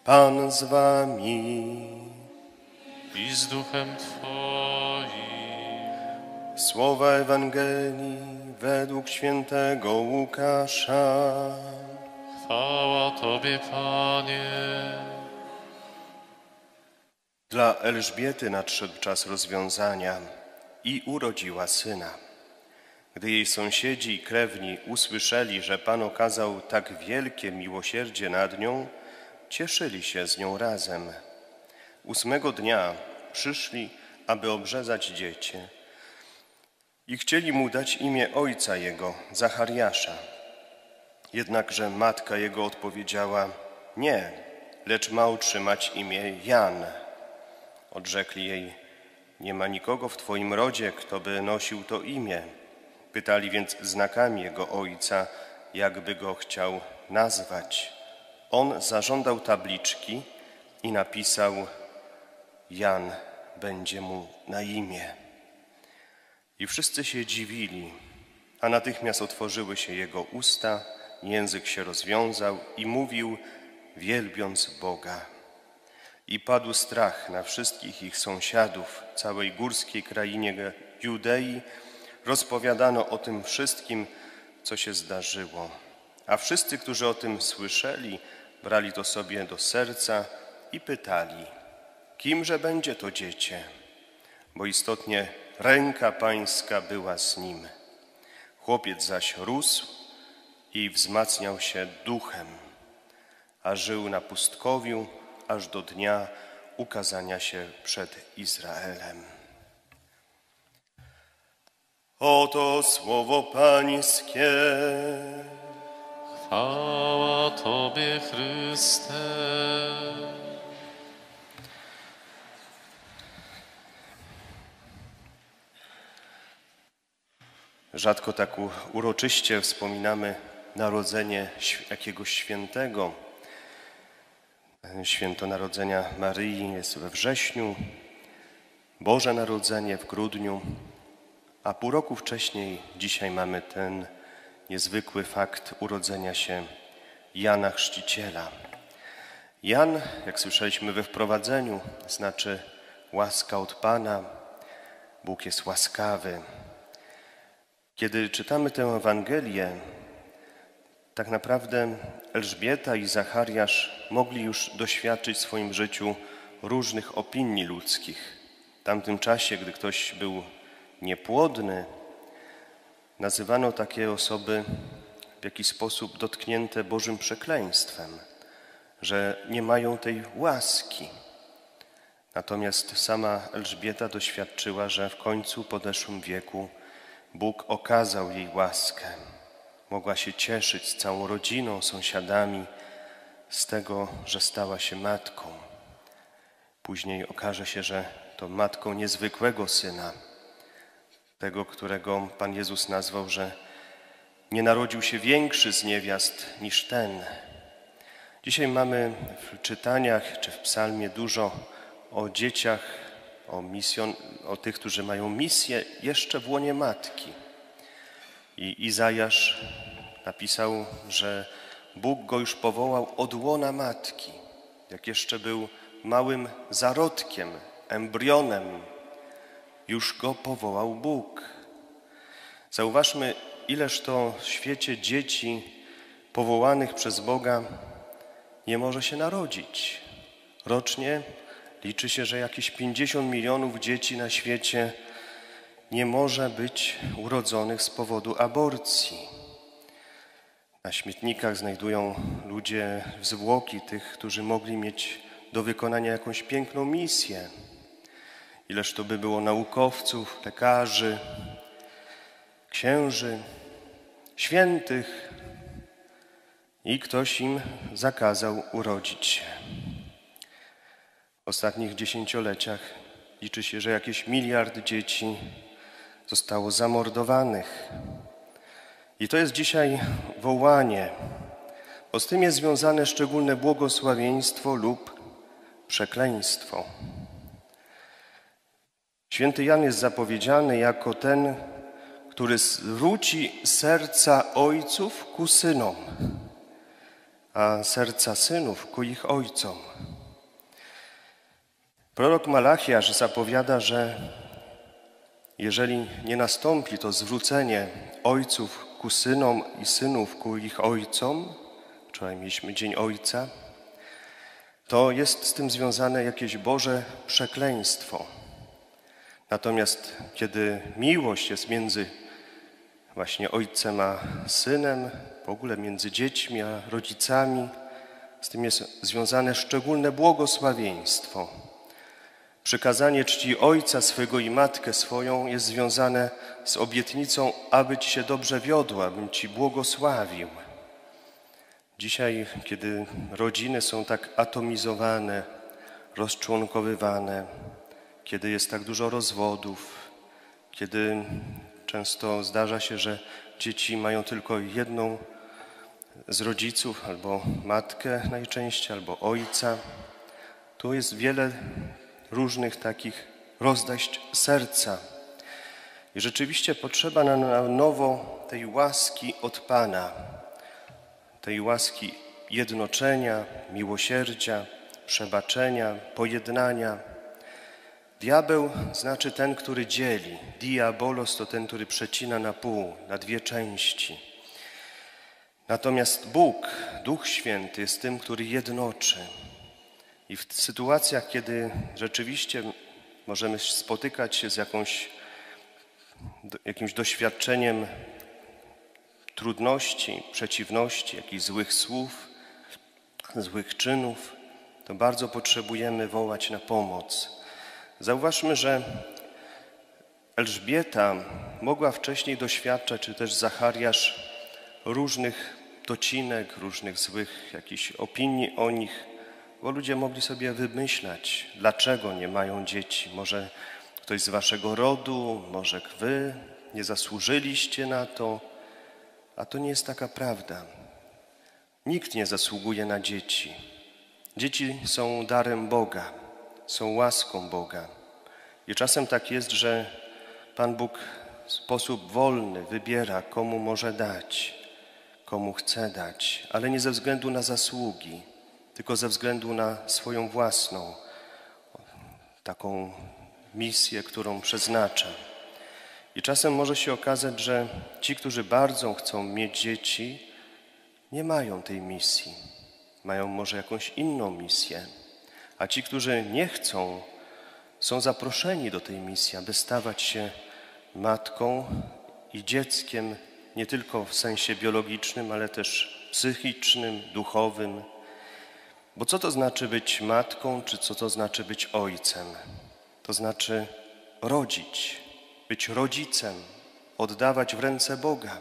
Pan z wami. I z duchem Twoim. Słowa Ewangelii według świętego Łukasza. Chwała Tobie, Panie. Dla Elżbiety nadszedł czas rozwiązania i urodziła syna. Gdy jej sąsiedzi i krewni usłyszeli, że Pan okazał tak wielkie miłosierdzie nad nią, cieszyli się z nią razem. 8 dnia przyszli, aby obrzezać dziecię i chcieli mu dać imię ojca jego, Zachariasza. Jednakże matka jego odpowiedziała: nie, lecz ma otrzymać imię Jan. Odrzekli jej: nie ma nikogo w twoim rodzie, kto by nosił to imię. Pytali więc znakami jego ojca, jakby go chciał nazwać. On zażądał tabliczki i napisał: Jan będzie mu na imię. I wszyscy się dziwili, a natychmiast otworzyły się jego usta, język się rozwiązał i mówił, wielbiąc Boga. I padł strach na wszystkich ich sąsiadów, całej górskiej krainie Judei. Rozpowiadano o tym wszystkim, co się zdarzyło. A wszyscy, którzy o tym słyszeli, brali to sobie do serca i pytali, kimże będzie to dziecię? Bo istotnie ręka Pańska była z nim. Chłopiec zaś rósł i wzmacniał się duchem, a żył na pustkowiu aż do dnia ukazania się przed Izraelem. Oto słowo Pańskie. Chwała Tobie, Chryste. Rzadko tak uroczyście wspominamy narodzenie jakiegoś świętego. Święto Narodzenia Maryi jest we wrześniu, Boże Narodzenie w grudniu, a pół roku wcześniej dzisiaj mamy ten niezwykły fakt urodzenia się Jana Chrzciciela. Jan, jak słyszeliśmy we wprowadzeniu, znaczy łaska od Pana, Bóg jest łaskawy. Kiedy czytamy tę Ewangelię, tak naprawdę Elżbieta i Zachariasz mogli już doświadczyć w swoim życiu różnych opinii ludzkich. W tamtym czasie, gdy ktoś był niepłodny, nazywano takie osoby w jakiś sposób dotknięte Bożym przekleństwem, że nie mają tej łaski. Natomiast sama Elżbieta doświadczyła, że w końcu w podeszłym wieku Bóg okazał jej łaskę. Mogła się cieszyć z całą rodziną, sąsiadami z tego, że stała się matką. Później okaże się, że to matką niezwykłego syna, tego, którego Pan Jezus nazwał, że nie narodził się większy z niewiast niż ten. Dzisiaj mamy w czytaniach czy w psalmie dużo o dzieciach, o tych, którzy mają misję jeszcze w łonie matki. I Izajasz napisał, że Bóg go już powołał od łona matki, jak jeszcze był małym zarodkiem, embrionem. Już go powołał Bóg. Zauważmy, ileż to w świecie dzieci powołanych przez Boga nie może się narodzić. Rocznie liczy się, że jakieś 50 milionów dzieci na świecie nie może być urodzonych z powodu aborcji. Na śmietnikach znajdują ludzie zwłoki tych, którzy mogli mieć do wykonania jakąś piękną misję. Ileż to by było naukowców, lekarzy, księży, świętych i ktoś im zakazał urodzić się. W ostatnich dziesięcioleciach liczy się, że jakieś 1 miliard dzieci zostało zamordowanych. I to jest dzisiaj wołanie, bo z tym jest związane szczególne błogosławieństwo lub przekleństwo. Święty Jan jest zapowiedziany jako ten, który zwróci serca ojców ku synom, a serca synów ku ich ojcom. Prorok Malachiasz zapowiada, że jeżeli nie nastąpi to zwrócenie ojców ku synom i synów ku ich ojcom, wczoraj mieliśmy Dzień Ojca, to jest z tym związane jakieś Boże przekleństwo. Natomiast kiedy miłość jest między właśnie ojcem a synem, w ogóle między dziećmi a rodzicami, z tym jest związane szczególne błogosławieństwo. Przykazanie czci ojca swego i matkę swoją jest związane z obietnicą, aby ci się dobrze wiodło, abym ci błogosławił. Dzisiaj, kiedy rodziny są tak atomizowane, rozczłonkowywane, kiedy jest tak dużo rozwodów, kiedy często zdarza się, że dzieci mają tylko jedną z rodziców, albo matkę najczęściej, albo ojca, tu jest wiele różnych takich rozdajść serca. I rzeczywiście potrzeba nam na nowo tej łaski od Pana, tej łaski jednoczenia, miłosierdzia, przebaczenia, pojednania. Diabeł znaczy ten, który dzieli. Diabolos to ten, który przecina na pół, na dwie części. Natomiast Bóg, Duch Święty jest tym, który jednoczy. I w sytuacjach, kiedy rzeczywiście możemy spotykać się z jakimś doświadczeniem trudności, przeciwności, jakichś złych słów, złych czynów, to bardzo potrzebujemy wołać na pomoc. Zauważmy, że Elżbieta mogła wcześniej doświadczać, czy też Zachariasz, różnych docinek, różnych złych jakichś opinii o nich, bo ludzie mogli sobie wymyślać, dlaczego nie mają dzieci. Może ktoś z waszego rodu, może wy nie zasłużyliście na to, a to nie jest taka prawda. Nikt nie zasługuje na dzieci. Dzieci są darem Boga, są łaską Boga. I czasem tak jest, że Pan Bóg w sposób wolny wybiera, komu może dać, komu chce dać, ale nie ze względu na zasługi, tylko ze względu na swoją własną taką misję, którą przeznacza. I czasem może się okazać, że ci, którzy bardzo chcą mieć dzieci, nie mają tej misji. Mają może jakąś inną misję. A ci, którzy nie chcą, są zaproszeni do tej misji, aby stawać się matką i dzieckiem nie tylko w sensie biologicznym, ale też psychicznym, duchowym. Bo co to znaczy być matką, czy co to znaczy być ojcem? To znaczy rodzić, być rodzicem, oddawać w ręce Boga.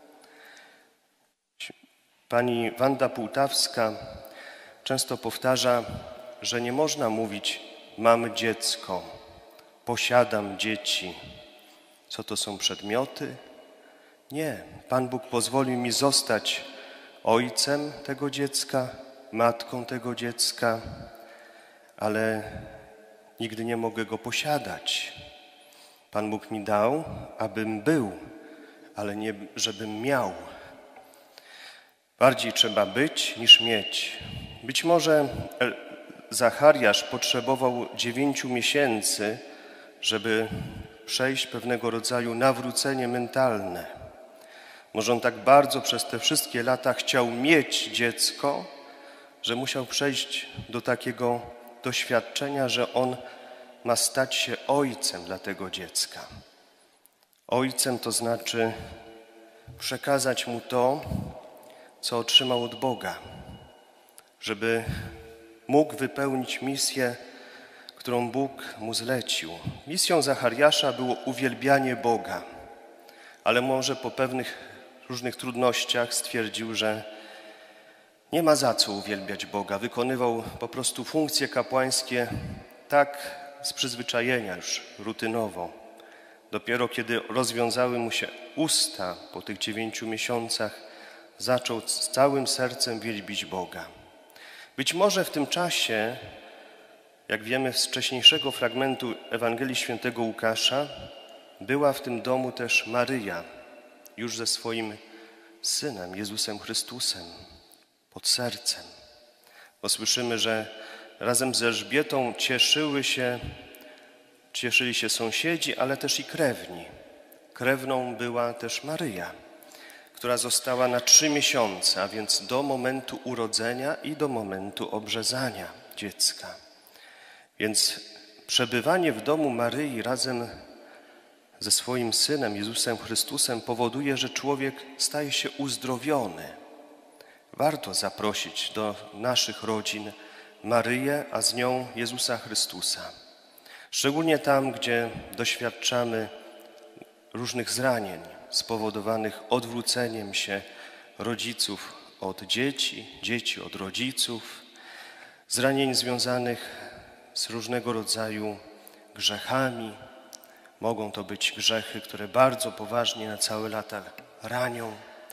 Pani Wanda Półtawska często powtarza, że nie można mówić mam dziecko, posiadam dzieci. Co to są przedmioty? Nie, Pan Bóg pozwolił mi zostać ojcem tego dziecka, matką tego dziecka, ale nigdy nie mogę go posiadać. Pan Bóg mi dał, abym był, ale nie żebym miał. Bardziej trzeba być niż mieć. Być może Zachariasz potrzebował 9 miesięcy, żeby przejść pewnego rodzaju nawrócenie mentalne. Może on tak bardzo przez te wszystkie lata chciał mieć dziecko, że musiał przejść do takiego doświadczenia, że on ma stać się ojcem dla tego dziecka. Ojcem to znaczy przekazać mu to, co otrzymał od Boga, żeby mógł wypełnić misję, którą Bóg mu zlecił. Misją Zachariasza było uwielbianie Boga, ale może po pewnych różnych trudnościach stwierdził, że nie ma za co uwielbiać Boga. Wykonywał po prostu funkcje kapłańskie tak z przyzwyczajenia już, rutynowo. Dopiero kiedy rozwiązały mu się usta po tych 9 miesiącach, zaczął z całym sercem wielbić Boga. Być może w tym czasie, jak wiemy z wcześniejszego fragmentu Ewangelii Świętego Łukasza, była w tym domu też Maryja, już ze swoim Synem, Jezusem Chrystusem. pod sercem. Bo słyszymy, że razem z Elżbietą cieszyli się sąsiedzi, ale też i krewni. Krewną była też Maryja, która została na 3 miesiące, a więc do momentu urodzenia i do momentu obrzezania dziecka. Więc przebywanie w domu Maryi razem ze swoim Synem, Jezusem Chrystusem, powoduje, że człowiek staje się uzdrowiony. Warto zaprosić do naszych rodzin Maryję, a z nią Jezusa Chrystusa. Szczególnie tam, gdzie doświadczamy różnych zranień spowodowanych odwróceniem się rodziców od dzieci, dzieci od rodziców, zranień związanych z różnego rodzaju grzechami. Mogą to być grzechy, które bardzo poważnie na całe lata ranią.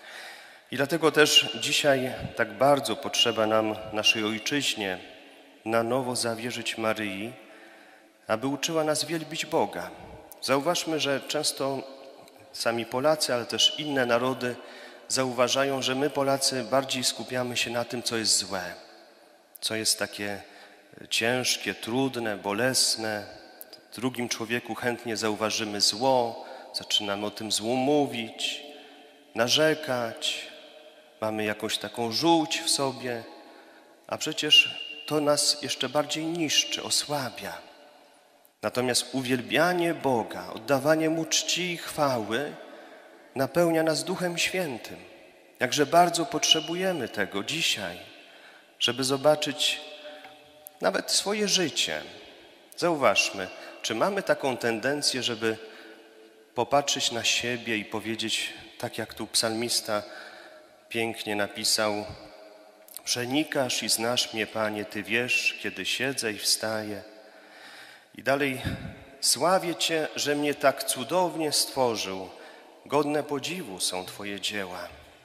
I dlatego też dzisiaj tak bardzo potrzeba nam naszej Ojczyźnie na nowo zawierzyć Maryi, aby uczyła nas wielbić Boga. Zauważmy, że często sami Polacy, ale też inne narody zauważają, że my Polacy bardziej skupiamy się na tym, co jest złe, co jest takie ciężkie, trudne, bolesne. W drugim człowieku chętnie zauważymy zło, zaczynamy o tym złu mówić, narzekać, mamy jakąś taką żółć w sobie, a przecież to nas jeszcze bardziej niszczy, osłabia. Natomiast uwielbianie Boga, oddawanie Mu czci i chwały napełnia nas Duchem Świętym. Jakże bardzo potrzebujemy tego dzisiaj, żeby zobaczyć nawet swoje życie. Zauważmy, czy mamy taką tendencję, żeby popatrzeć na siebie i powiedzieć, tak jak tu psalmista pięknie napisał: przenikasz i znasz mnie, Panie, Ty wiesz, kiedy siedzę i wstaję. I dalej: sławię Cię, że mnie tak cudownie stworzył. Godne podziwu są Twoje dzieła.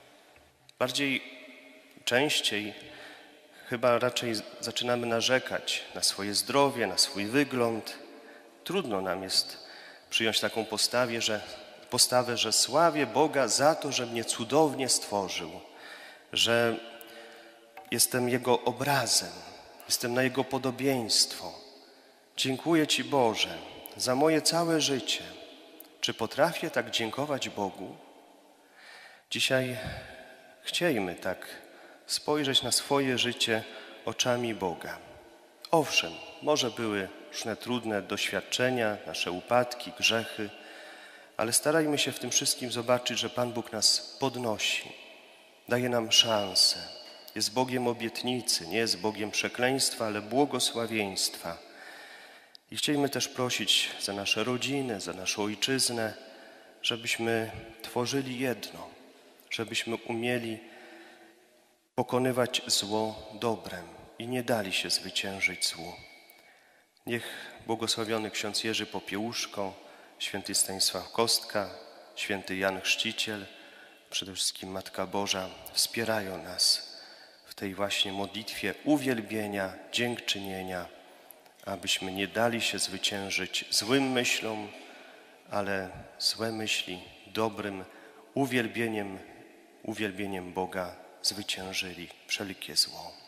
Częściej chyba raczej zaczynamy narzekać na swoje zdrowie, na swój wygląd. Trudno nam jest przyjąć taką postawę, że sławię Boga za to, że mnie cudownie stworzył, że jestem Jego obrazem, jestem na Jego podobieństwo. Dziękuję Ci, Boże, za moje całe życie. Czy potrafię tak dziękować Bogu? Dzisiaj chciejmy tak spojrzeć na swoje życie oczami Boga. Owszem, może były różne trudne doświadczenia, nasze upadki, grzechy, ale starajmy się w tym wszystkim zobaczyć, że Pan Bóg nas podnosi, daje nam szansę. Jest Bogiem obietnicy, nie jest Bogiem przekleństwa, ale błogosławieństwa. I chcielibyśmy też prosić za nasze rodziny, za naszą ojczyznę, żebyśmy tworzyli jedno, żebyśmy umieli pokonywać zło dobrem i nie dali się zwyciężyć złu. Niech błogosławiony ksiądz Jerzy Popiełuszko, święty Stanisław Kostka, święty Jan Chrzciciel, przede wszystkim Matka Boża wspierają nas w tej właśnie modlitwie uwielbienia, dziękczynienia, abyśmy nie dali się zwyciężyć złym myślom, ale złe myśli dobrym uwielbieniem Boga zwyciężyli wszelkie zło.